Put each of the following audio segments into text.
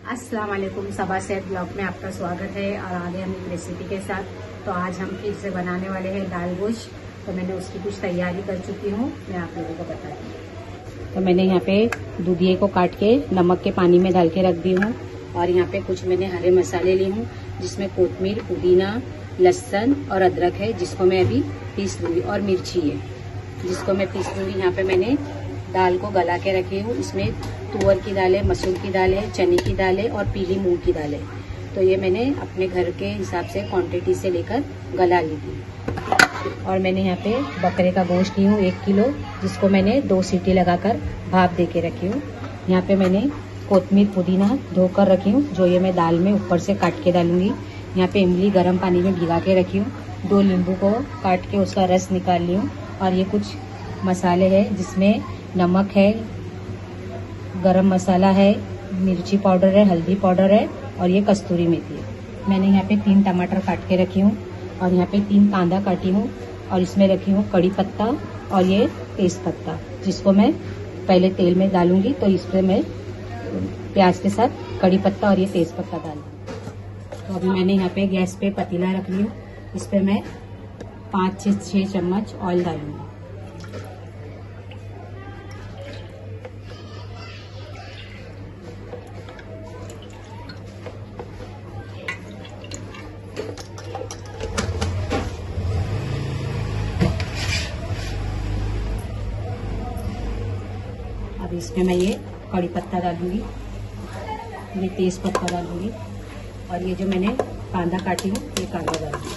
अस्सलाम वालेकुम, सबा सेहत ब्लॉग में आपका स्वागत है। और आगे हम एक रेसिपी के साथ। तो आज हम फिर से बनाने वाले हैं दाल गोश्त। तो मैंने उसकी कुछ तैयारी कर चुकी हूँ, मैं आप लोगों को बताती हूँ। तो मैंने यहाँ पे दूधिये को काट के नमक के पानी में डाल के रख दी हूँ। और यहाँ पे कुछ मैंने हरे मसाले ली हूँ, जिसमें कोतमीर, पुदीना, लहसुन और अदरक है, जिसको मैं अभी पीस लूंगी। और मिर्ची है, जिसको मैं पीस लूंगी। यहाँ पे मैंने दाल को गला के रखी हूँ। इसमें तुअर की दाल है, मसूर की दाल है, चने की दाल है और पीली मूंग की दाल है। तो ये मैंने अपने घर के हिसाब से क्वांटिटी से लेकर गला ली थी। और मैंने यहाँ पे बकरे का गोश्त ली हूँ 1 किलो, जिसको मैंने 2 सीटी लगाकर भाप दे के रखी हूँ। यहाँ पे मैंने कोतमीर, पुदीना धोकर रखी हूँ, जो ये मैं दाल में ऊपर से काट के डालूंगी। यहाँ पे इमली गर्म पानी में भिगा के रखी हूँ। 2 नींबू को काट के उसका रस निकाल ली हूँ। और ये कुछ मसाले हैं, जिसमें नमक है, गरम मसाला है, मिर्ची पाउडर है, हल्दी पाउडर है और ये कस्तूरी मेथी है। मैंने यहाँ पे 3 टमाटर काट के रखी हूँ। और यहाँ पे 3 कांदा काटी हूँ। और इसमें रखी हूँ कड़ी पत्ता और ये तेज पत्ता, जिसको मैं पहले तेल में डालूंगी। तो इसमें मैं प्याज के साथ कड़ी पत्ता और ये तेज पत्ता डालूंगी। तो अभी मैंने यहाँ पे गैस पे पतीला रख ली हूँ। इस पे मैं 5 से 6 चम्मच ऑयल डालूंगी। अब इसमें मैं ये कड़ी पत्ता डालूंगी, ये तेज पत्ता डालूंगी और ये जो मैंने कांदा काटी हूँ ये कांदा डालूंगी।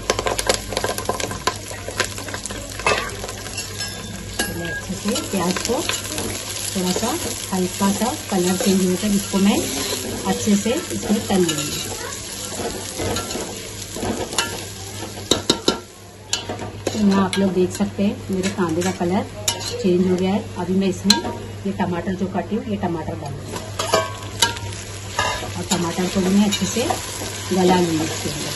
तो मैं अच्छे से प्याज को थोड़ा सा हल्का सा कलर चेंज होने तक इसको मैं अच्छे से इसमें तल लूंगी। तो यहाँ आप लोग देख सकते हैं मेरे कांदे का कलर चेंज हो गया है। अभी मैं इसमें ये टमाटर जो काटी हूँ ये टमाटर डालूंगी और टमाटर को भी मैं अच्छे से गला लूंगी इसके अंदर।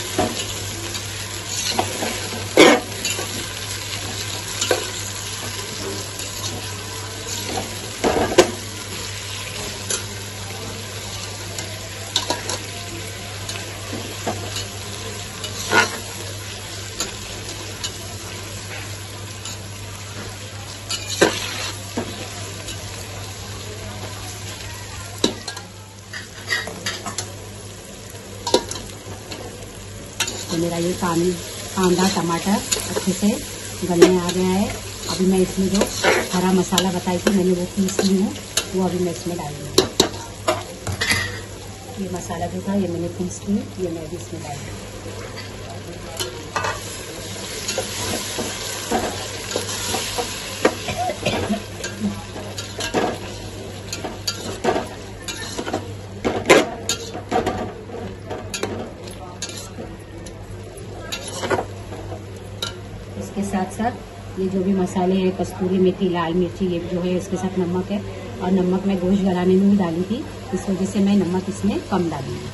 तो मेरा ये कांदा टमाटर अच्छे से गलने आ गया है। अभी मैं इसमें जो हरा मसाला बताई थी मैंने वो पीस ली हूँ, वो अभी मैं इसमें डाल दूँगी। ये मसाला जो था ये मैंने पीस ली, ये मैं अभी इसमें डाल दूँगी। इसके साथ साथ ये जो भी मसाले हैं, कस्तूरी मेथी, लाल मिर्ची, ये जो है इसके साथ नमक है। और नमक मैं गोश्त गलाने में भी डाली थी, इस वजह से मैं नमक इसमें कम डालूंगी।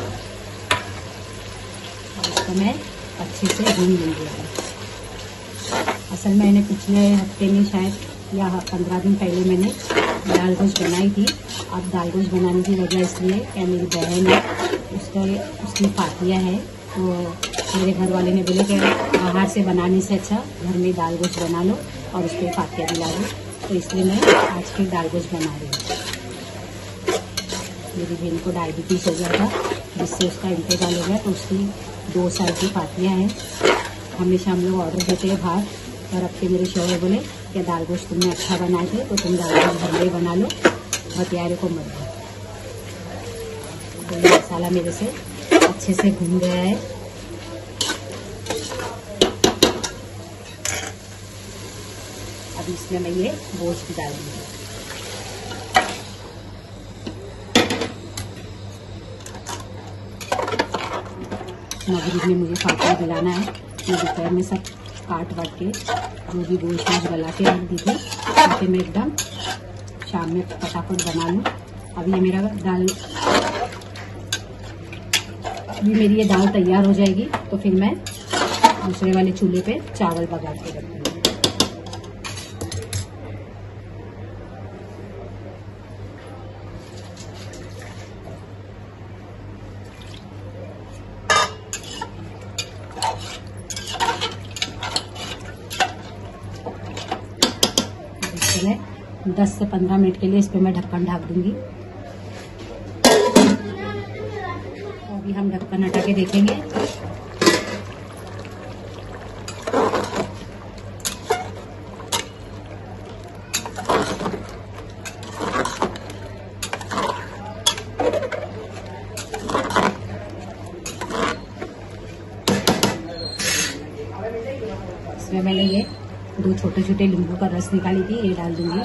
और इसको मैं अच्छे से भून लूंगी। असल में मैंने पिछले हफ्ते में शायद या 15 दिन पहले मैंने दाल गोश्त बनाई थी। अब दाल गोश्त बनाने की वजह इसलिए क्या मेरी बहन है, उसकी पातियाँ है, तो मेरे घर वाले ने बोले कि बाहर से बनाने से अच्छा घर में दाल गोश्त बना लो और उस पर पातिया दिला दो। तो इसलिए मैं आज फिर दाल गोश्त बना रही हूँ। मेरी बहन को डायबिटीज हो गया था, जिससे उसका इंतकाल हो गया। तो उसकी 2 साल की पातियाँ हैं। हमेशा हम लोग ऑर्डर देते हैं बाहर। और अब के मेरे शौहर बोले कि दाल गोश्त तुमने अच्छा बनाए थे, तो तुम दाल गोश्त घर में बना लो, हथियारे को मत दो। तो ये मसाला मेरे से अच्छे से भून गया है। अब इसमें मैं ये गोश्त डाल दूंगी। मगरिब में मुझे फातिया दिलाना है। मैं दोपहर में सब काट वाट के जो भी गोश्त गला के रख दी थी, ताकि मैं एकदम शाम में फटाफट बना लूँ। अभी ये मेरा मेरी ये दाल तैयार हो जाएगी, तो फिर मैं दूसरे वाले चूल्हे पे चावल पका के रखूँगी। 10 से 15 मिनट के लिए इस पे मैं ढक्कन ढक दूंगी। तो अभी हम ढक्कन हटा के देखेंगे। इसमें मैंने ये 2 छोटे छोटे नींबू का रस निकाली थी, ये डाल दूंगी।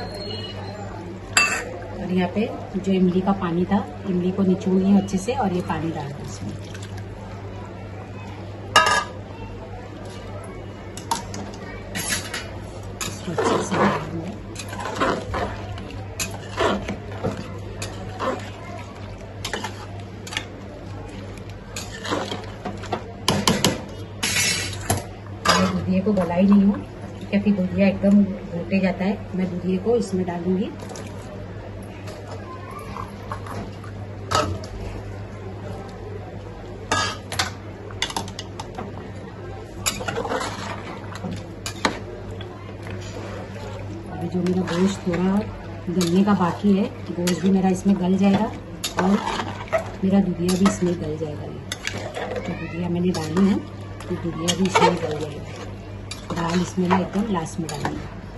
और यहाँ पे जो इमली का पानी था, इमली को निचोड़ ली अच्छे से और ये पानी डाल दूँ इसमें। इसको अच्छे से डाल दूंगी। दूधिये को गला ही नहीं हूँ, क्योंकि फिर दूधिया एकदम घोटे जाता है। मैं दूधिये को इसमें डालूंगी। अभी जो मेरा गोश्त थोड़ा गलने का बाकी है, गोश्त भी मेरा इसमें गल जाएगा और मेरा दूधिया भी इसमें गल जाएगा। तो दूधिया मैंने डाली है, तो दूधिया भी इसमें गल जाएगा। दाल इसमें मैं एकदम लास्ट में डालूंगी।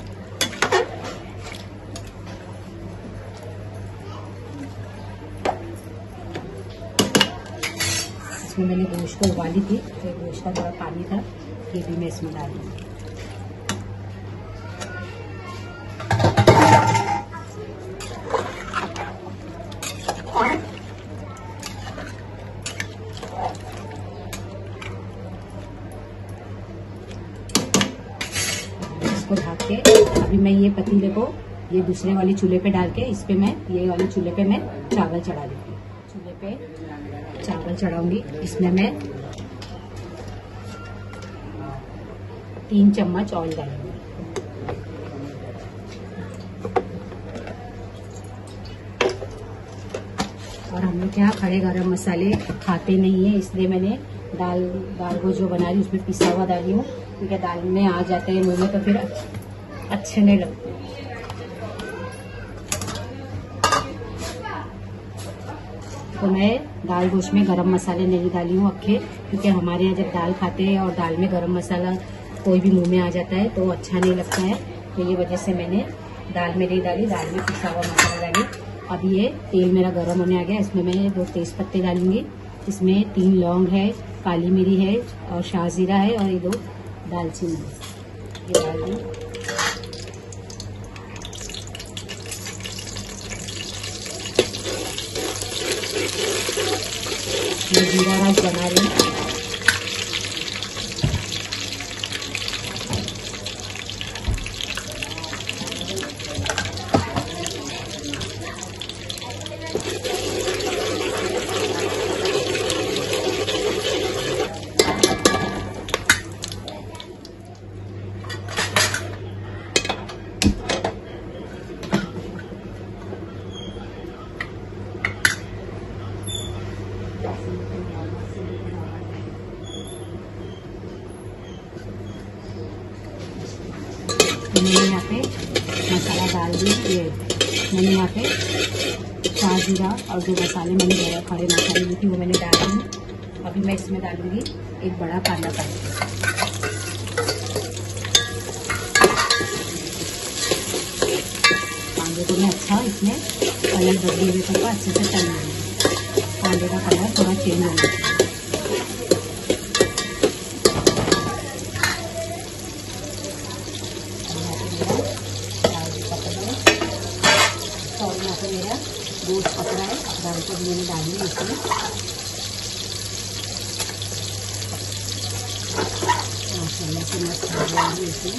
इसमें मैंने गोश्त को उबाली थी, तो गोश्त का थोड़ा पानी था, ये भी मैं इसमें डालूंगी। इसको ढक के अभी मैं ये पतीले को ये दूसरे वाले चूल्हे पे डाल के इस पे मैं ये वाले चूल्हे पे मैं चावल चढ़ा दूंगी। चूल्हे पे चावल चढ़ाऊंगी। इसमें मैं 3 चम्मच ऑयल डालूंगी। और हम लोग यहाँ खड़े गरम मसाले खाते नहीं है, इसलिए मैंने दाल को जो बना रही उसमें पिसा हुआ डाली हूँ, क्योंकि दाल में आ जाते हैं मुंह में तो फिर अच्छे नहीं लगते। तो मैं दाल गोश्त में गरम मसाले नहीं डाली हूँ अक्खे, क्योंकि हमारे यहाँ जब दाल खाते हैं और दाल में गरम मसाला कोई भी मुंह में आ जाता है तो अच्छा नहीं लगता है। तो ये वजह से मैंने दाल में नहीं डाली, दाल में पिसा हुआ मसाला डाली। अब ये तेल मेरा गरम होने आ गया, इसमें मैं 2 तेज पत्ते डालूंगी। इसमें 3 लौंग है, काली मिरी है और शाहजीरा है और ये 2 दालचीनी है, ये डाल दूँ। ये जीरा राइस बना रही हूँ। मैंने यहाँ पे मसाला डाल दी। ये मैंने यहाँ पे शाहजीरा और जो मसाले मैंने खड़े मसाले ली थी वो मैंने डाल दी। अभी मैं इसमें डालूंगी एक बड़ा कांदा काट के। कांदे को मैं अच्छा इसमें कलर बदले हुए तक अच्छे से तल लूँगी। कांदे का कलर थोड़ा चेंज होना चाहिए। और यहाँ पे मेरा गोश्त पकड़ा है, दाल को भी मैंने डाली है इसमें। माशाल्लाह से मस्त हो रहा है इसमें।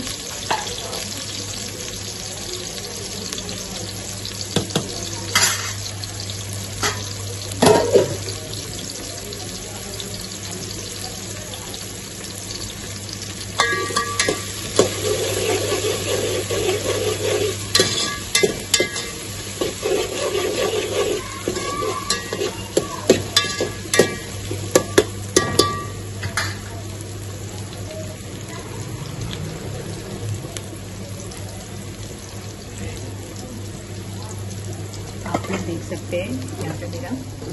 आप देख सकते हैं यहाँ पे मेरा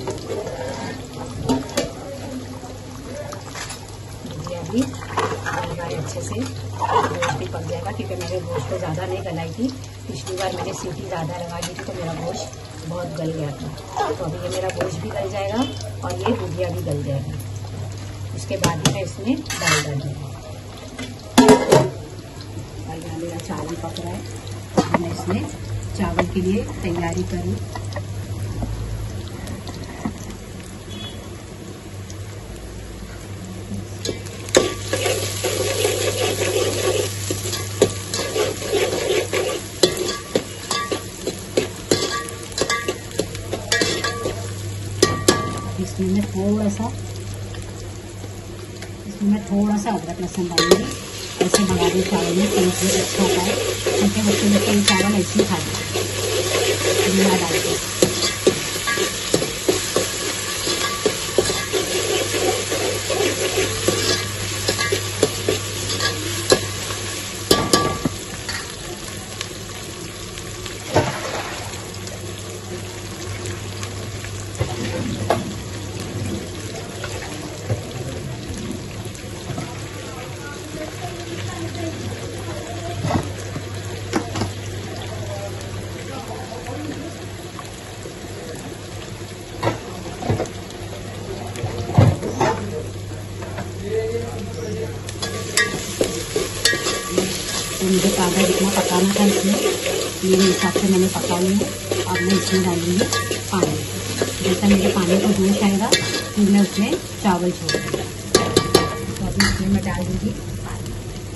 भुजिया भी गल रहा है अच्छे से। गोश्त भी पक जाएगा क्योंकि मैंने गोश्त को ज़्यादा नहीं गलाई थी। पिछली बार मैंने सीटी ज़्यादा लगा दी थी तो मेरा गोश्त बहुत गल गया था। तो अभी ये मेरा गोश्त भी गल जाएगा और ये भुजिया भी गल जाएगा। उसके बाद ही मैं इसमें दाल डालूंगी। और यहाँ मेरा चावल पक रहा है। मैं इसमें चावल के लिए तैयारी करूँ। इसमें मैं थोड़ा सा अदरक लहसुन डालूंगी। ऐसे बना दूँ चावल में टेस्ट बहुत अच्छा होता है क्योंकि बच्चे लोग कई चावल ऐसे ही खाते हैं बिना डाल के। तो मुझे काढ़ा जितना पकाना था इसमें मेरे हिसाब से मैंने पका लिया। अब मैं इसमें डालूंगी पानी। जैसा मेरे पानी को जोश आएगा फिर मैं उसमें चावल छोड़ दूँगी। तो अभी इसमें मैं डाल दूँगी पानी।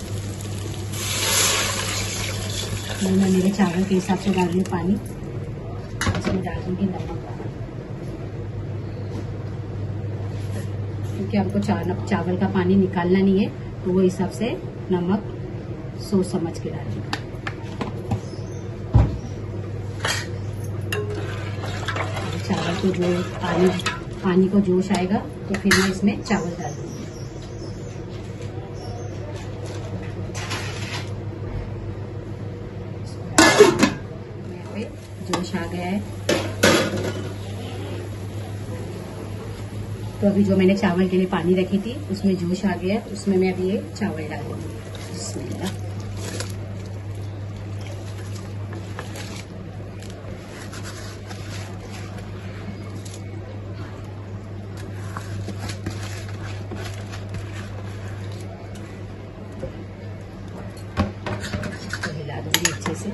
तो मैं मेरे चावल के हिसाब से डाल दूँगी पानी। इसमें डाल दूँगी नमक, क्योंकि हमको चावल का पानी निकालना नहीं है तो वो हिसाब से नमक सोच समझ के डालेंगे। चावल को जो पानी को जोश आएगा तो फिर मैं इसमें चावल डाल दूंगी। यहाँ पे जोश आ गया है तो अभी जो मैंने चावल के लिए पानी रखी थी उसमें जोश आ गया। उसमें मैं अभी ये चावल डाल दूंगी। हिला दूंगी अच्छे से।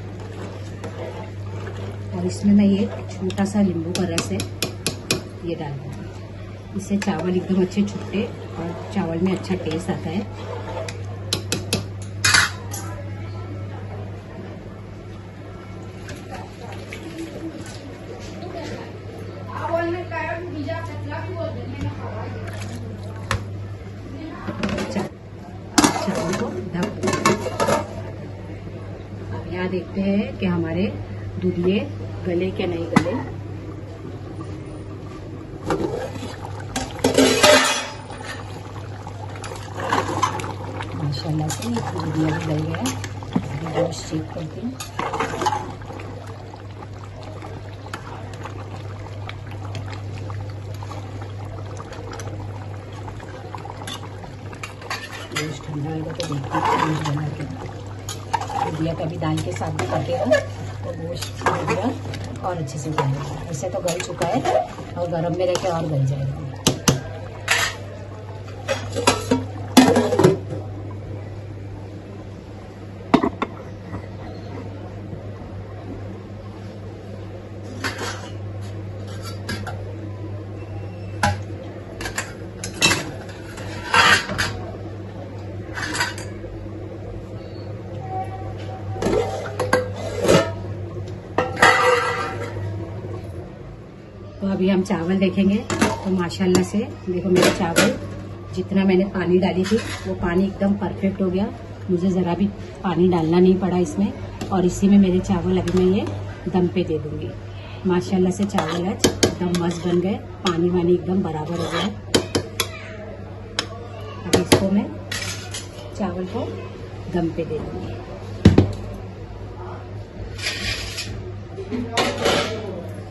और इसमें मैं ये छोटा सा नींबू का रस है ये डाल दूंगी। इससे चावल एकदम अच्छे छुट्टे और चावल में अच्छा टेस्ट आता है। चावल को ढक दो। अब यहाँ देखते हैं कि हमारे दूधिये गले क्या नहीं गले। माशाल्लाह से दूधिया भी गल गया है। अभी गोश्त चेक करती हूँ। गोश्त ठंडा होगा तो देखते हैं गोश्त बना के। दूधिया कभी दाल के साथ भी पकेगा तो गोश्त दूधिया और अच्छे से जाएगा। ऐसे तो गल चुका है और गरम में रह के और गल जाएगा। तो अभी हम चावल देखेंगे तो माशाल्लाह से देखो मेरे चावल जितना मैंने पानी डाली थी वो पानी एकदम परफेक्ट हो गया। मुझे ज़रा भी पानी डालना नहीं पड़ा इसमें। और इसी में मेरे चावल अभी मैं ये दम पे दे दूंगी। माशाल्लाह से चावल आज एकदम मस्त बन गए। पानी वानी एकदम बराबर हो गया। अब इसको मैं चावल को दम पे दे दूंगी।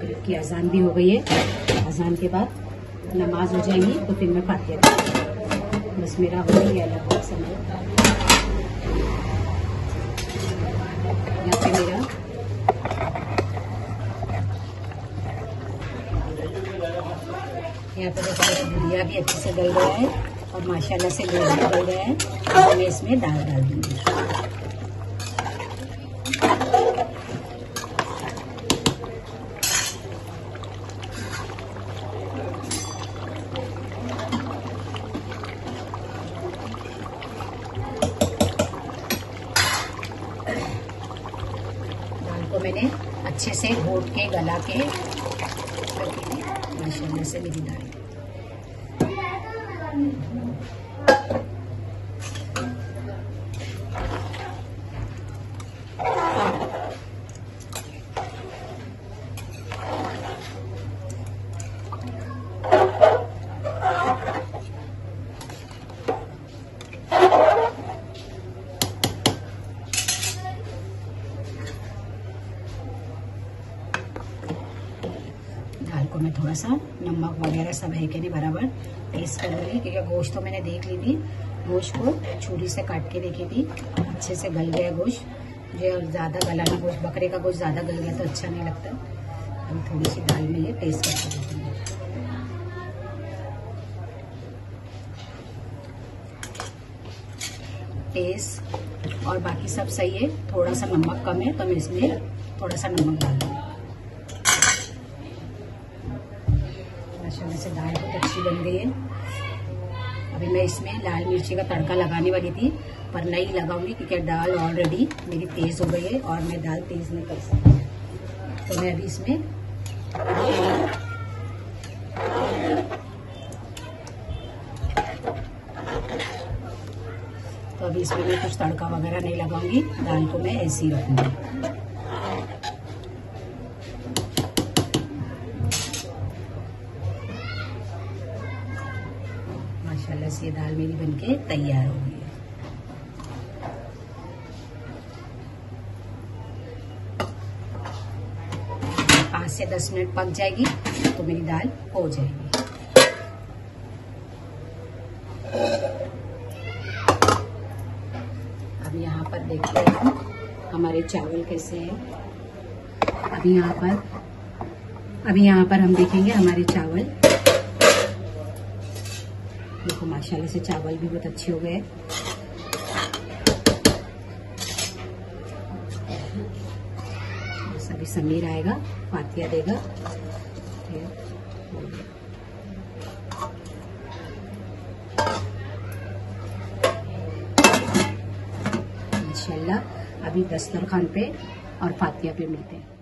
मगरिब की अजान भी हो गई है। अजान के बाद नमाज हो जाएगी तो फिर मैं फातिया करूँगी। बस मेरा हो गई है लगभग समझो। यहाँ पे मेरा यहाँ पे बुनिया भी अच्छे से गल गया है और माशाल्लाह से गोश्त भी गल गया है। तो मैं इसमें दाल डाल दूंगी। दाल को मैंने अच्छे से घोट के गला के माशाल्लाह से मेरी दाल दाल को मैं थोड़ा सा नमक वगैरह सब है कि नहीं बराबर टेस्ट कर लूँगी, क्योंकि गोश्त तो मैंने देख ली थी। गोश्त को छुरी से काट के देखी थी, अच्छे से गल गया गोश्त। मुझे ज़्यादा गला ना गोश्त, बकरे का गोश्त ज़्यादा गल गया तो अच्छा नहीं लगता। अब थोड़ी सी दाल में ये टेस्ट करके देती हूँ। टेस्ट और बाकी सब सही है, थोड़ा सा नमक कम है तो मैं इसमें थोड़ा सा नमक डाल दूँगी। माशाल्लाह से दाल बहुत अच्छी बन गई है। अभी मैं इसमें लाल मिर्ची का तड़का लगाने वाली थी पर नहीं लगाऊंगी, क्योंकि दाल ऑलरेडी मेरी तेज हो गई है और मैं दाल तेज नहीं कर सकती। तो मैं अभी इसमें मैं कुछ तड़का वगैरह नहीं लगाऊंगी, दाल को मैं ऐसे ही रखूंगी। माशाल्लाह से ये दाल मेरी बनके तैयार हो गई है। पाँच से 10 मिनट पक जाएगी तो मेरी दाल हो जाएगी। अब यहाँ पर देखते हैं हमारे चावल कैसे हैं। अभी यहाँ पर हम देखेंगे हमारे चावल। देखो माशाल्लाह से चावल भी बहुत अच्छे हो गए। बस अभी समीर आएगा, फातिया देगा। इंशाल्लाह अभी दस्तरखान पे और फातिया पे मिलते हैं।